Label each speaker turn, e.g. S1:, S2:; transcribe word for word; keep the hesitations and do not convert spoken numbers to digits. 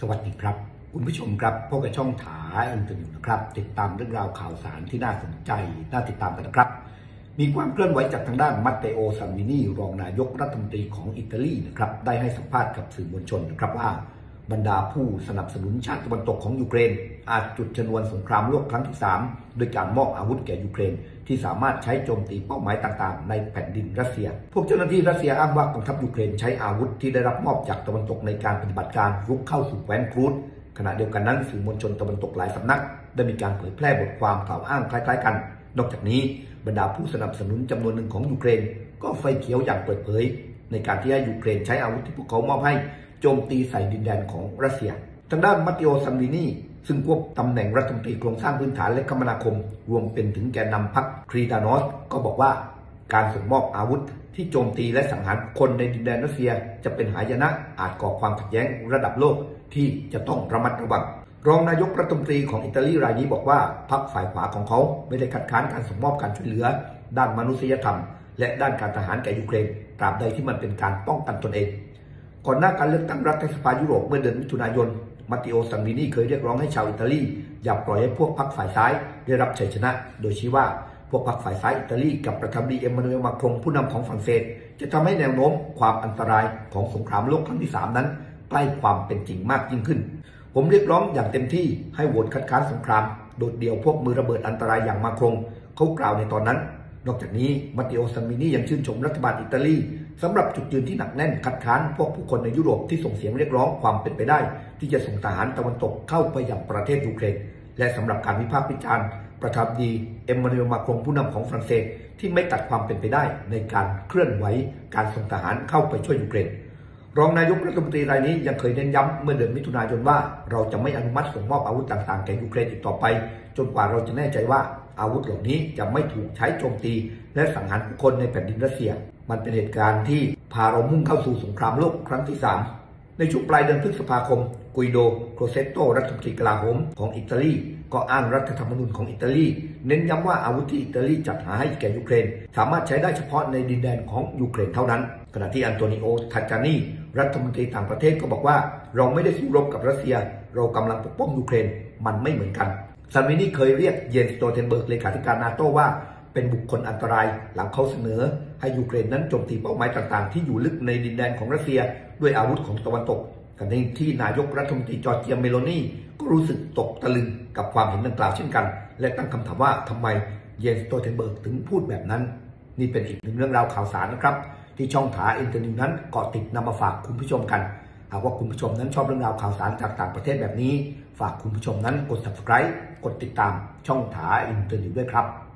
S1: สวัสดีครับคุณผู้ชมครับพบกับช่องถาอินเตอร์เน็ตนะครับติดตามเรื่องราวข่าวสารที่น่าสนใจน่าติดตามกันนะครับมีความเคลื่อนไหวจากทางด้านมัตเตโอ ซัลวินีรองนายกรัฐมนตรีของอิตาลีนะครับได้ให้สัมภาษณ์กับสื่อมวลชนนะครับว่าบรรดาผู้สนับสนุนชาติตะวันตกของยูเครนอาจจุดชนวนสงครามโลกครั้งที่สามโดยการมอบอาวุธแก่ยูเครนที่สามารถใช้โจมตีเป้าหมายต่างๆในแผ่นดินรัสเซียพวกเจ้าหน้าที่รัสเซียอ้างว่ากองทัพยูเครนใช้อาวุธที่ได้รับมอบจากตะวันตกในการปฏิบัติการรุกเข้าสู่แคว้นครูซขณะเดียวกันนั้นสื่อมวลชนตะวันตกหลายสำนักได้มีการเผยแพร่บทความกล่าวอ้างคล้ายๆกันนอกจากนี้บรรดาผู้สนับสนุนจำนวนหนึ่งของยูเครนก็ไฟเขียวอย่างเปิดเผยในการที่ให้ยูเครนใช้อาวุธที่พวกเขามอบให้โจมตีใส่ดินแดนของรัสเซียทางด้านมัตเตโอ ซัลวินีซึ่งควบตำแหน่งรัฐมนตรีโครงสร้างพื้นฐานและคมนาคมรวมเป็นถึงแกนนำพรรคครีดานอสก็บอกว่าการส่งมอบอาวุธที่โจมตีและสังหารคนในดินแดนรัสเซียจะเป็นหายนะอาจก่อความขัดแย้งระดับโลกที่จะต้องระมัดระวังรองนายกรัฐมนตรีของอิตาลีรายนี้บอกว่าพรรคฝ่ายขวาของเขาไม่ได้คัดค้านการส่งมอบการช่วยเหลือด้านมนุษยธรรมและด้านการทหารแก่ยูเครนตราบใดที่มันเป็นการป้องกันตนเองก่อนหน้าการเลือกตั้งรัฐสภายุโรปเมื่อเดือนมิถุนายนมัตเตโอ ซัลวินีเคยเรียกร้องให้ชาวอิตาลีอย่าปล่อยให้พวกพรรคฝ่ายซ้ายได้รับชัยชนะโดยชี้ว่าพวกพรรคฝ่ายซ้ายอิตาลีกับประธานาธิบดีเอ็มมานูเอล มาครงผู้นำของฝรั่งเศสจะทำให้แนวโน้มความอันตรายของสงครามโลกครั้งที่สามนั้นใกล้ความเป็นจริงมากยิ่งขึ้นผมเรียกร้องอย่างเต็มที่ให้โหวตคัดค้านสงครามโดดเดี่ยวพวกมือระเบิดอันตรายอย่างมาครงเขากล่าวในตอนนั้นนอกจากนี้มัตเตโอ ซัลวินียังชื่นชมรัฐบาลอิตาลีสำหรับจุดยืนที่หนักแน่นคัดค้านพวกผู้คนในยุโรปที่ส่งเสียงเรียกร้องความเป็นไปได้ที่จะส่งทหารตะวันตกเข้าไปยังประเทศยูเครนและสำหรับการวิพากษ์วิจารณ์ประธานาธิบดีเอ็มมานูเอล มาครงผู้นำของฝรั่งเศสที่ไม่ตัดความเป็นไปได้ในการเคลื่อนไหวการส่งทหารเข้าไปช่วยยูเครนรองนายกรัฐมนตรีรายนี้ยังเคยเน้นย้ำเมื่อเดือนมิถุนายนว่าเราจะไม่อนุมัติส่งมอบอาวุธต่างๆแก่ยูเครนอีกต่อไปจนกว่าเราจะแน่ใจว่าอาวุธเหล่านี้จะไม่ถูกใช้โจมตีและสังหารผู้คนในแผ่นดินรัสเซียมันเป็นเหตุการณ์ที่พาเรามุ่งเข้าสู่สงครามโลกครั้งที่สามในช่วงปลายเดือนพฤษภาคมกุยโด โครเซตโตรัฐมนตรีกลาโหมของอิตาลีก็อ้างรัฐธรรมนูญของอิตาลีเน้นย้ำว่าอาวุธที่อิตาลีจัดหาให้แก่ยูเครนสามารถใช้ได้เฉพาะในดินแดนของยูเครนเท่านั้นขณะที่อันโตนิโอ ทาจานีรัฐมนตรีต่างประเทศก็บอกว่าเราไม่ได้สู้รบกับรัสเซียเรากำลังปกป้องยูเครนมันไม่เหมือนกันซัลวินีเคยเรียกเยนสโตเทนเบิร์กเลขาธิการนาโต้ว่าเป็นบุคคลอันตรายหลังเขาเสนอให้ยูเครนนั้นโจมตีเป้าหมายต่างๆที่อยู่ลึกในดินแดนของรัสเซียด้วยอาวุธของตะวันตกขณะที่นายกรัฐมนตรีจอร์เจีย เมโลนีก็รู้สึกตกตะลึงกับความเห็นดังกล่าวเช่นกันและตั้งคำถามว่าทำไมเยนสโตเทนเบิร์กถึงพูดแบบนั้นนี่เป็นอีกหนึ่งเรื่องราวข่าวสารนะครับที่ช่องถาอินเตอร์เน็ตนั้นเกาะติดนำมาฝากคุณผู้ชมกันหากว่าคุณผู้ชมนั้นชอบเรื่องราวข่าวสารจากต่างประเทศแบบนี้ฝากคุณผู้ชมนั้นกด ซับสไครบ์ กดติดตามช่องถาอินเตอร์เน็ตด้วยครับ